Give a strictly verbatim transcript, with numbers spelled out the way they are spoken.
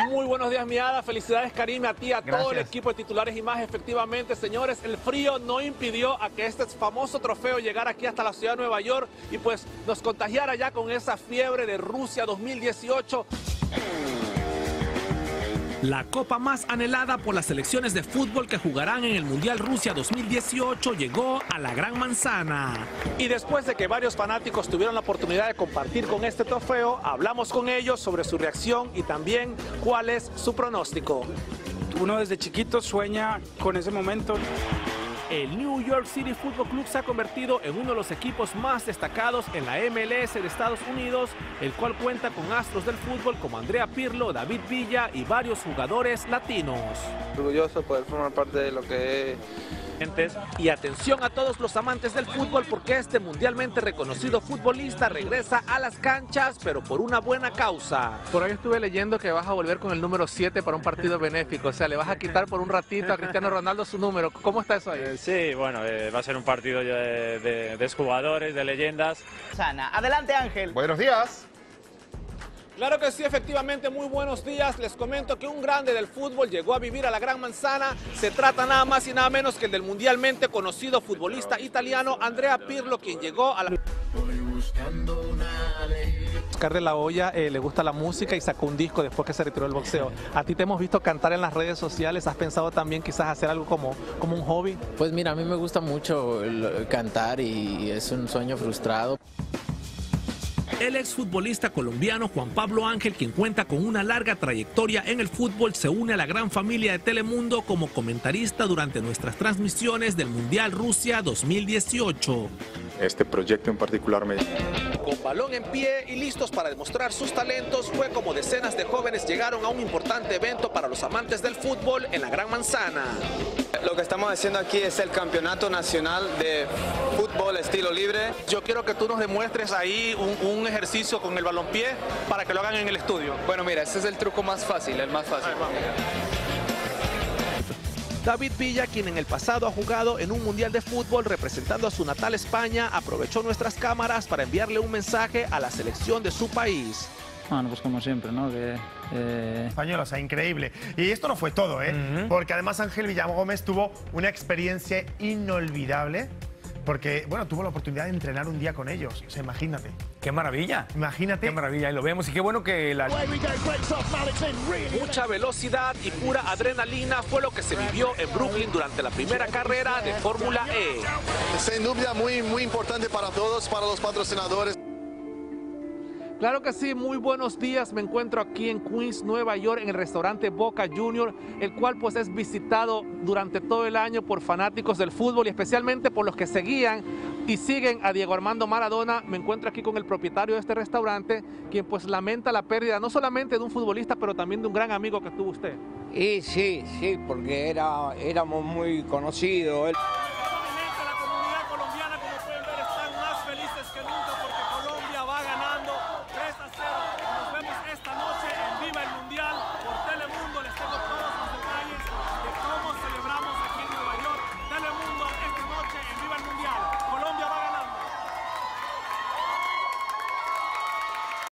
Muy buenos días, mi Ada. Felicidades, Karim, a ti, a Gracias. todo el equipo de titulares y más. Efectivamente, señores, el frío no impidió a que este famoso trofeo llegara aquí hasta la ciudad de Nueva York y pues nos contagiara ya con esa fiebre de Rusia dos mil dieciocho. La copa más anhelada por las selecciones de fútbol que jugarán en el Mundial Rusia dos mil dieciocho llegó a la Gran Manzana. Y después de que varios fanáticos tuvieron la oportunidad de compartir con este trofeo, hablamos con ellos sobre su reacción y también cuál es su pronóstico. Uno desde chiquito sueña con ese momento. El New York City Football Club se ha convertido en uno de los equipos más destacados en la M L S de Estados Unidos, el cual cuenta con astros del fútbol como Andrea Pirlo, David Villa y varios jugadores latinos. Orgulloso de poder formar parte de lo que es. Y atención a todos los amantes del fútbol porque este mundialmente reconocido futbolista regresa a las canchas, pero por una buena causa. Por ahí estuve leyendo que vas a volver con el número siete para un partido benéfico, o sea, le vas a quitar por un ratito a Cristiano Ronaldo su número. ¿Cómo está eso ahí? Eh, sí, bueno, eh, va a ser un partido de, de, de exjugadores, de leyendas. Sana. Adelante, Ángel. Buenos días. Claro que sí, efectivamente, muy buenos días. Les comento que un grande del fútbol llegó a vivir a la Gran Manzana. Se trata nada más y nada menos que el del mundialmente conocido futbolista italiano Andrea Pirlo, quien llegó a la... Oscar de la Hoya eh, le gusta la música y sacó un disco después que se retiró del boxeo. A ti te hemos visto cantar en las redes sociales. ¿Has pensado también quizás hacer algo como, como un hobby? Pues mira, a mí me gusta mucho el cantar y es un sueño frustrado. El exfutbolista colombiano Juan Pablo Ángel, quien cuenta con una larga trayectoria en el fútbol, se une a la gran familia de Telemundo como comentarista durante nuestras transmisiones del Mundial Rusia dos mil dieciocho. Este proyecto en particular me... Con balón en pie y listos para demostrar sus talentos, fue como decenas de jóvenes llegaron a un importante evento para los amantes del fútbol en la Gran Manzana. Lo que estamos haciendo aquí es el Campeonato Nacional de Fútbol Estilo Libre. Yo quiero que tú nos demuestres ahí un, un ejercicio con el balompié para que lo hagan en el estudio. Bueno, mira, este es el truco más fácil, el más fácil. David Villa, quien en el pasado ha jugado en un mundial de fútbol representando a su natal España, aprovechó nuestras cámaras para enviarle un mensaje a la selección de su país. Bueno, pues como siempre, ¿no? Que, eh... Español, o sea, increíble. Y esto no fue todo, ¿eh? Uh-huh. Porque además Ángel Villagómez tuvo una experiencia inolvidable. Porque, bueno, tuvo la oportunidad de entrenar un día con ellos. O sea, imagínate. ¡Qué maravilla! Imagínate. ¡Qué maravilla! Y lo vemos. Y qué bueno que la... Mucha velocidad y pura adrenalina fue lo que se vivió en Brooklyn durante la primera carrera de Fórmula E. Sin duda muy, muy importante para todos, para los patrocinadores. Claro que sí, muy buenos días. Me encuentro aquí en Queens, Nueva York, en el restaurante Boca Junior, el cual pues es visitado durante todo el año por fanáticos del fútbol y especialmente por los que seguían y siguen a Diego Armando Maradona. Me encuentro aquí con el propietario de este restaurante, quien pues lamenta la pérdida no solamente de un futbolista, pero también de un gran amigo que tuvo usted. Y sí, sí, porque era, éramos muy conocidos.